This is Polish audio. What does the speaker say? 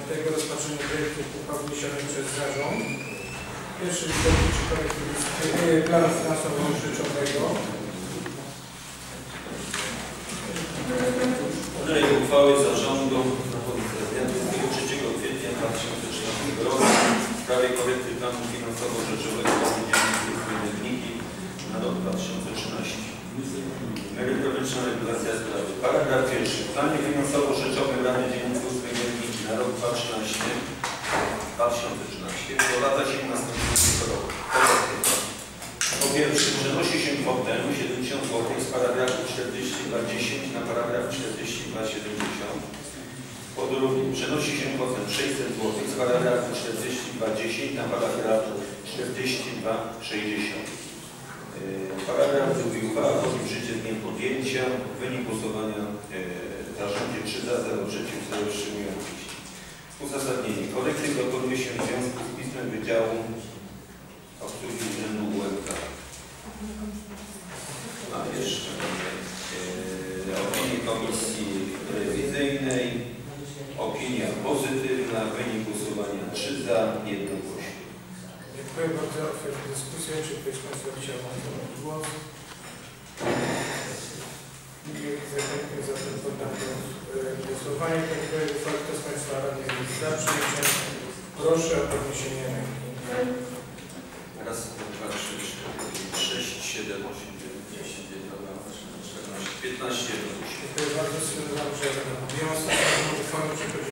9. Rozpatrzenie projektu uchwały wniesionej przez zarząd. Pierwszy dotyczy planu finansowo-rzeczowego. Projekt uchwały zarządu z dnia 3 kwietnia 2013 roku w sprawie korekty planu finansowo-rzeczowego Rady na rok 2013. Merytoryczna regulacja sprawy. Paragraf pierwszy. W planie finansowo-rzeczowym Rady Dzienników Urzędniki na rok 2013 do lata 17 roku. Po pierwsze, przenosi się kwotę 70 zł z paragrafu 42.10 na paragraf 42.70. Po drugie, przenosi się kwotę 600 zł z paragrafu 42.10 na paragraf 42.60. Paragraf drugi. Uchwała wchodzi w życie z dniem podjęcia. Wynik głosowania w zarządzie 3 za, 0 przeciw, 0 wstrzymujących się. Uzasadnienie. Korekty dokonuje się w związku z pismem Wydziału Obsługi Urzędu UMK. A jeszcze opinię Komisji Rewizyjnej. Opinia pozytywna. Wynik głosowania 3 za, 1 głośno. Dziękuję bardzo. Otwieram dyskusję. Czy ktoś z Państwa chciał zabrać głos? Nie widzę chętnie, zatem poddam do głosowania. Kto z Państwa radnych jest za przyjęciem? Proszę o podniesienie